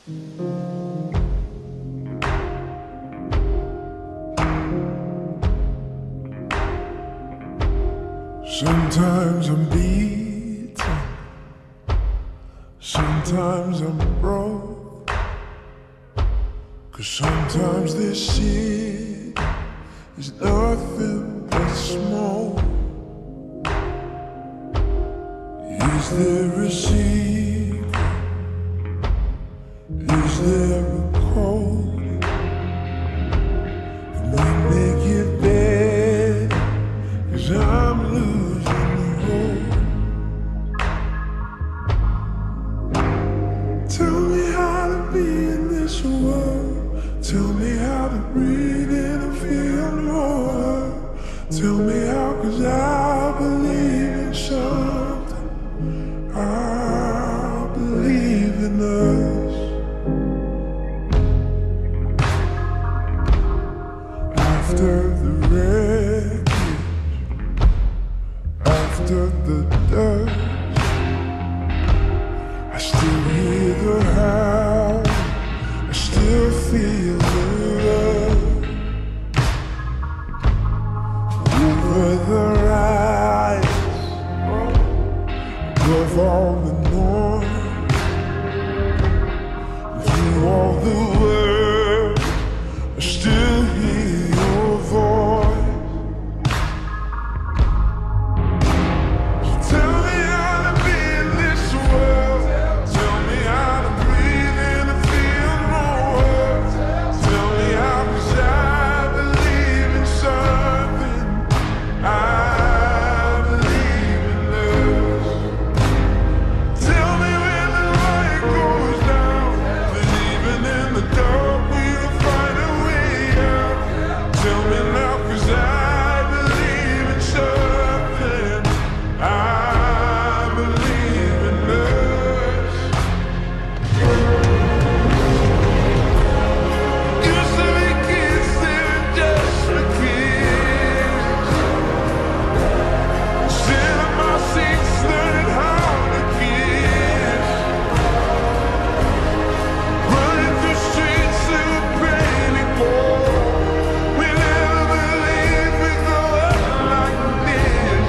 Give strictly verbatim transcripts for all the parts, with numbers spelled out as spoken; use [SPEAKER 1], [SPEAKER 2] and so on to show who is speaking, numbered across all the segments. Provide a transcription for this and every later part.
[SPEAKER 1] Sometimes I'm beaten, sometimes I'm broke, 'cause sometimes this shit is nothing but smoke. Is there a secret? Is there a code? And we make it bad, 'cause I'm losing the hope. Tell me how to be in this world. Tell me how to breathe in and feel no hurt. Tell me how, 'cause I believe in something. I believe in us. After the wreckage, after the dust, I still hear the howl, I still feel the love. Over the riots, above all the noise, through all the world, I still hear your voice. So tell me how to be in this world. Tell me how to breathe in and feel no hurt. Tell me how, 'cause I believe in something. I believe in us. Tell me when the light goes down, that even in the dark we'll find a way out. Tell me now, 'cause I believe in something. I believe in us. Used to be kids that were just for kids. Sitting in my seats, learning how to kiss. Running through streets that were painted gold. We never believed we'd grow up like this.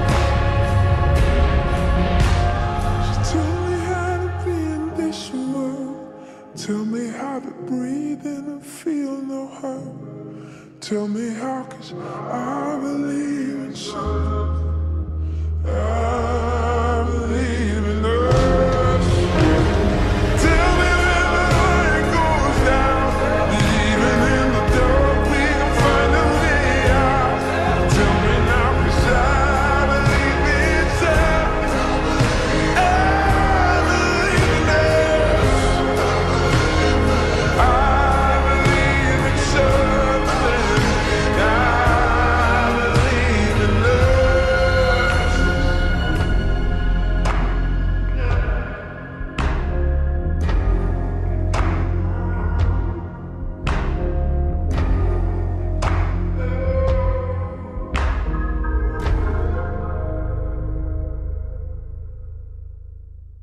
[SPEAKER 1] So tell me how to be in this world. Tell me how to breathe in and feel no hurt. Tell me how, 'cause I believe in something. I believe